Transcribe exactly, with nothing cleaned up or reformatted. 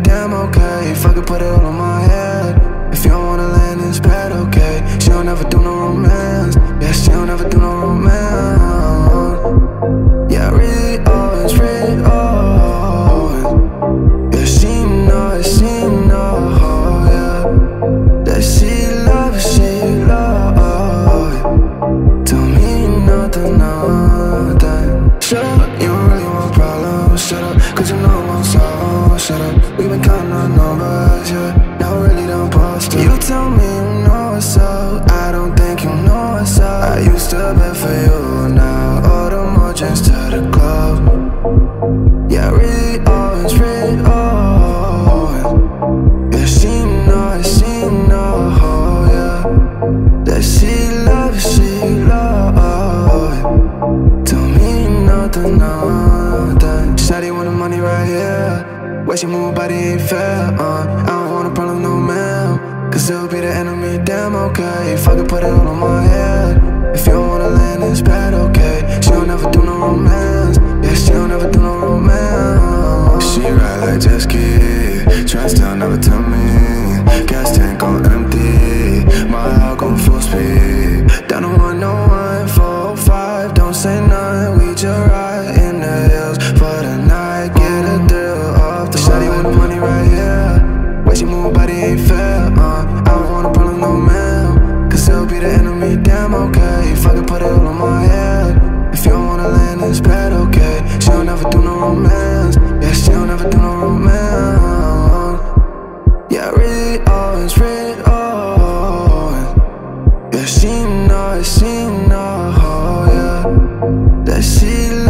damn okay. If I could put it all on my head. If you don't wanna land in bed, okay. She don't ever do no romance. Yeah, she don't ever do no romance. Yeah, really always, really always. Yeah, she know, she know, yeah. That she love, she love. Tell me nothing, nothing. Shut up, you don't really want problems. Shut up, cause you know I'm on solve. Shut up, we've been counting our numbers, yeah. Now we really don't bust up. You tell me you know what's up. I don't think you know what's up. I used to bet for you, now all the more drinks to the club. Yeah, really always, really always. Yeah, she know, she know, yeah. That she love, she love. Tell me nothing, nothing. Shawty want the money right here. Way she move, body ain't fair, uh I don't want a problem, no ma'am. Cause it'll be the enemy, damn okay. If I could put it all on my head. If you don't wanna land in bed, okay. She don't ever do no romance. Yeah, she don't ever do no romance. She ride like jet ski. Try still never tell me. Gas tank on empty. My heart gon' full speed. Down to one oh one, four oh five. Don't say nothing, we just ride in the hills for the night. Get a deal off the shawty with the money right here. Way she move, body ain't fair, uh I don't want a problem, no ma'am. Cause it'll be the enemy, damn okay. If I could put it all on my head. If you don't wanna land in bed, okay. She don't ever do no romance. Yeah, she don't ever do no romance. Yeah, really always, really always. Yeah, she know, she know, yeah. That she